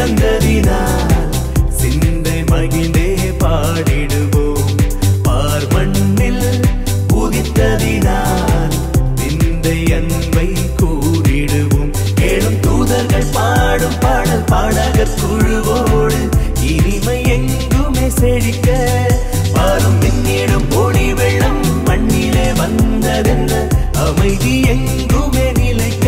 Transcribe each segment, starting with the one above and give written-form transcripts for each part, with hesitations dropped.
பிறந்ததினால் சிந்தை மகிழ்ந்தே பாடிடுவோம். பார் மண்ணில் உதித்ததினால் விந்தை அன்பை கூறிடுவோம். ஏழும் தூதர்கள் பாடும் பாடல் பாடகர் குழுவோடு இனிமை எங்குமே செழிக்க பாரும் மின்னிடும் ஒளி வெள்ளம் மண்ணிலே வந்ததென்ன அமைதி எங்குமே நிலைக்க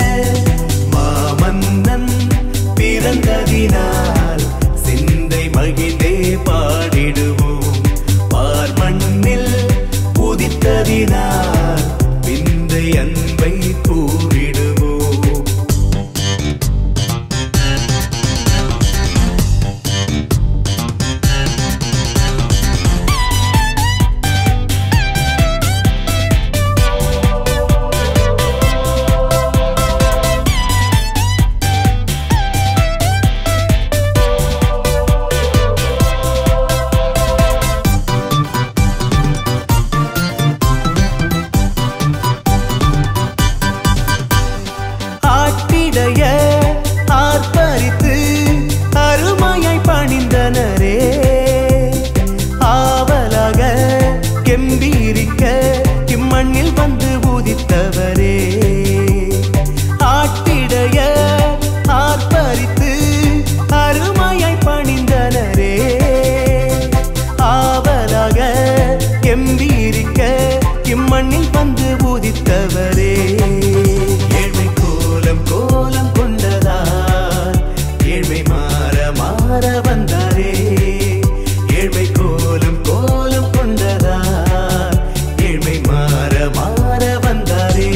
மாமன்னன் பிறந்ததினால் சிந்தை மகிழ்ந்தே பாடிடுவோம். பார் மண்ணில் உதித்ததினால் விந்தை அன்பை கூறிடுவோம். ஆர்ப்பரித்து அருமையாய் பணிந்தனரே ஆவலாக கெம்பீரிக்க இம்மண்ணில் வந்து உதித்தவரே. ஆட்டிடைய ஆர்ப்பரித்து அருமையாய் பணிந்தனரே ஆவலாக கெம்பீரிக்க இம்மண்ணில் வந்து உதித்தவரே. ஏழ்மை கோலம் கோலம் கொண்டதால் ஏழ்மை மாற மாற வந்தாரே. ஏழ்மை கோலம் கோலம் கொண்டதால் ஏழ்மை மாற மாற வந்தாரே.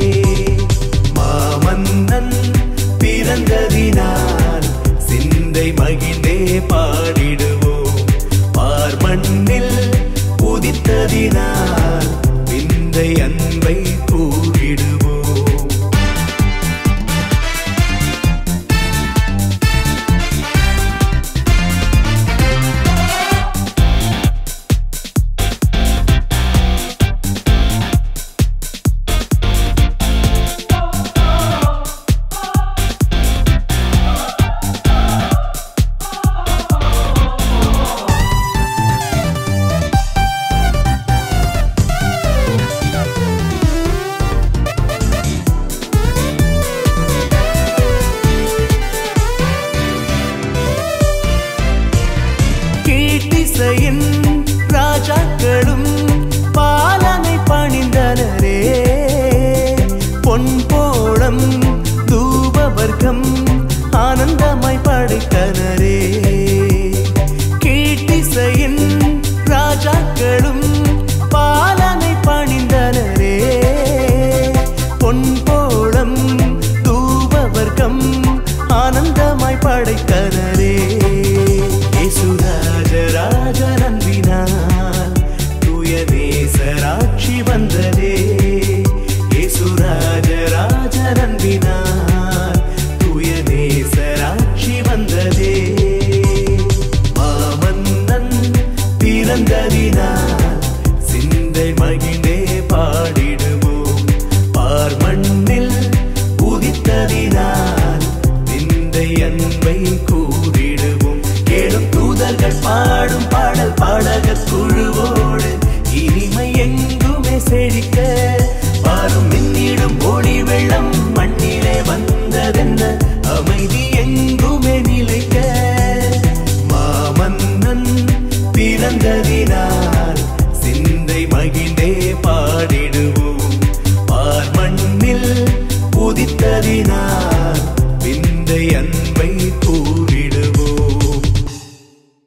மாமன்னன் பிறந்ததினால் சிந்தை மகிழ்ந்தே பாடிடுவோம். பார் மண்ணில் உதித்ததினால் விந்தை அன்பை கூறிடுவோம். ராஜாக்களும் பாலனை பணிந்தனரே. பொன்போளம் தூபவர்க்கம் ஆனந்தமாய் படைத்தனரே. கீழ்த்திசையின் ராஜாக்களும் பாலனை பணிந்தனரே. பொன்போளம் தூபவர்க்கம் ஆனந்தமாய் படைத்தனரே. ராஜன் அன்பினால் தூய நேசராட்சி வந்ததே. இயேசுராஜ ராஜன் அன்பினால் தூய நேசராட்சி வந்ததே. மாமன்னன் பிறந்ததினால் சிந்தை மகிழ்ந்தே பாடிடுவோம். பார் மண்ணில் உதித்ததினால் விந்தை அன்பை கூறிடுவோம். கேளும் தூதர்கள் பாடும் பாடல் பாடகர் குழுவோடு இனிமை எங்குமே செழிக்க பாரும் மின்னிடும்